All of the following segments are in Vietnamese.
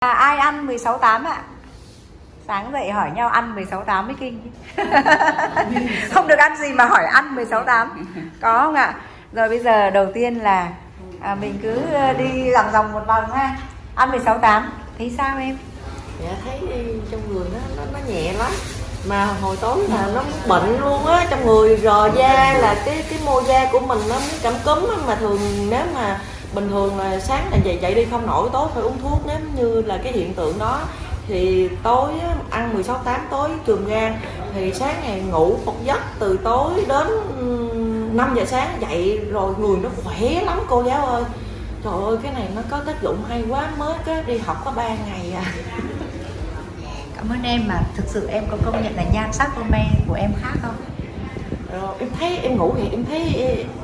Ai ăn 16/8 ạ? Sáng dậy hỏi nhau ăn 16/8 mới kinh. Không được ăn gì mà hỏi ăn 16/8. Có không ạ? Rồi bây giờ đầu tiên là mình cứ đi vòng một vòng ha. Ăn 16/8 thấy sao em? Dạ thấy trong người nó nhẹ lắm. Mà hồi tối là nó bệnh luôn á, trong người rò da, là cái mô da của mình nó muốn cảm cúm á. Mà thường nếu mà bình thường là sáng là dậy đi không nổi, tối phải uống thuốc. Nếu như là cái hiện tượng đó thì tối ăn 16/8 tối chườm gan, thì sáng ngày ngủ một giấc từ tối đến 5 giờ sáng dậy rồi người nó khỏe lắm cô giáo ơi. Trời ơi cái này nó có tác dụng hay quá, mới cái đi học có 3 ngày à. Cảm ơn em, mà thực sự em có công nhận là nhan sắc của em khác không? Rồi em thấy em ngủ thì em thấy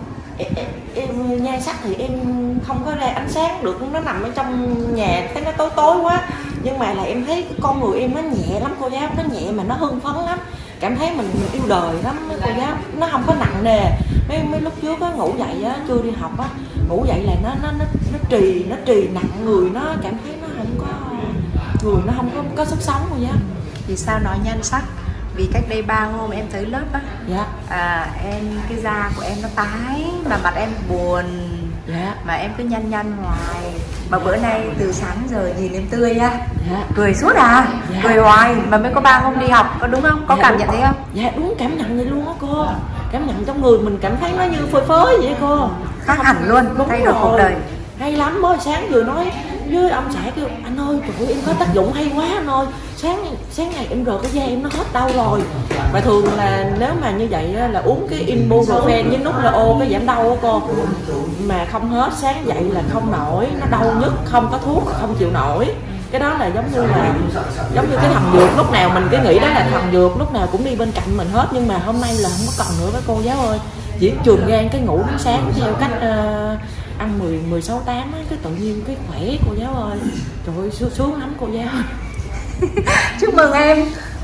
em nhan sắc thì em không có ra ánh sáng được, nó nằm ở trong nhà thấy nó tối tối quá. Nhưng mà là em thấy con người em nó nhẹ lắm cô giáo, nó nhẹ mà nó hưng phấn lắm, cảm thấy mình yêu đời lắm cô giáo, nó không có nặng nề. Mấy lúc trước á ngủ dậy á, chưa đi học á, ngủ dậy là nó trì nặng người, nó cảm thấy nó không có, người nó không có sức sống cô giáo. Vì sao nói nhan sắc? Vì cách đây 3 hôm em tới lớp á, dạ. Em cái da của em nó tái, mà mặt em buồn, dạ. mà em cứ nhăn hoài. Mà bữa nay từ sáng giờ nhìn em tươi á, dạ. cười suốt à, dạ. Cười hoài, mà mới có 3 hôm đi học, có đúng không? Có dạ, cảm nhận thấy không? Dạ đúng, cảm nhận vậy luôn á cô. Cảm nhận trong người mình cảm thấy nó như phơi phới vậy cô. Khác hẳn luôn, thay đổi cuộc đời. Hay lắm, mới sáng vừa nói với ông xã kêu anh ơi trời ơi em có tác dụng hay quá anh ơi, sáng ngày em rờ cái da em nó hết đau rồi. Và thường là nếu mà như vậy là uống cái ibuprofen với Nucleo cái giảm đau á cô, mà không hết, sáng dậy là không nổi, nó đau nhức, không có thuốc không chịu nổi. Cái đó là giống như cái thần dược, lúc nào mình cứ nghĩ đó là thần dược, lúc nào cũng đi bên cạnh mình hết. Nhưng mà hôm nay là không có còn nữa với cô giáo ơi, chỉ chườm gan cái ngủ đến sáng theo cách ăn 16/8 á, cái tự nhiên cái khỏe cô giáo ơi. Trời ơi sướng lắm cô giáo. Chúc mừng em.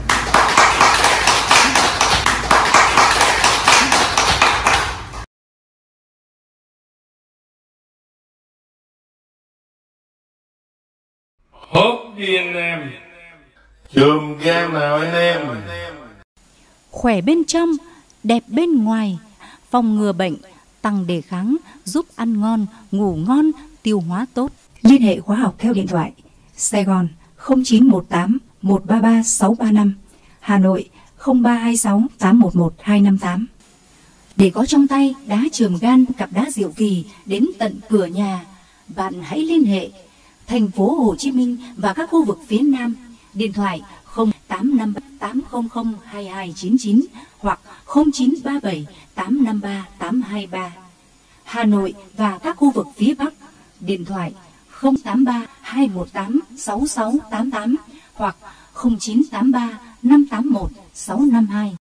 Hốt đi anh em, chùm gan nào anh em. Khỏe bên trong, đẹp bên ngoài, phòng ngừa bệnh, tăng đề kháng, giúp ăn ngon, ngủ ngon, tiêu hóa tốt. Liên hệ khóa học theo điện thoại Sài Gòn 0918 133 635, Hà Nội 0326 811 258. Để có trong tay đá chườm gan, cặp đá diệu kỳ đến tận cửa nhà, bạn hãy liên hệ thành phố Hồ Chí Minh và các khu vực phía Nam, điện thoại 0858 800 2299 hoặc 0937 853 823. Hà Nội và các khu vực phía Bắc, điện thoại 083 218 6688 hoặc 0983 581 652.